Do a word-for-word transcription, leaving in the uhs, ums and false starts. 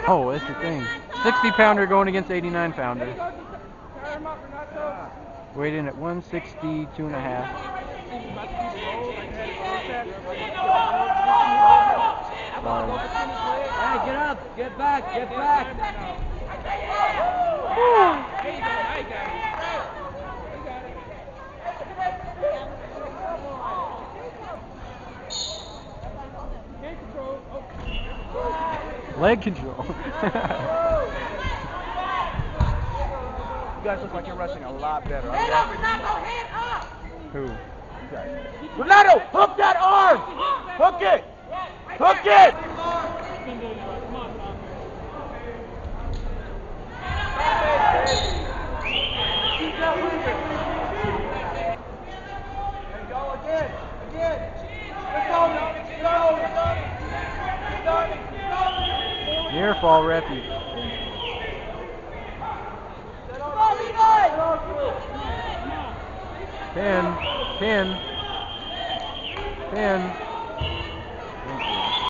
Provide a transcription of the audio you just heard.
Oh, that's the thing. sixty pounder going against eighty-nine pounder. Weighed in at one sixty-two and a half. Hey, get up, get back, get back. Leg control. You guys look like you're rushing a lot better. Head up, Renato, head up! Who? You guys. Renato, hook that arm! Hook it! Hook it! And go again, again. Let's go, let's go, let's go. Near fall refuge. Pin, pin, pin. Thank you.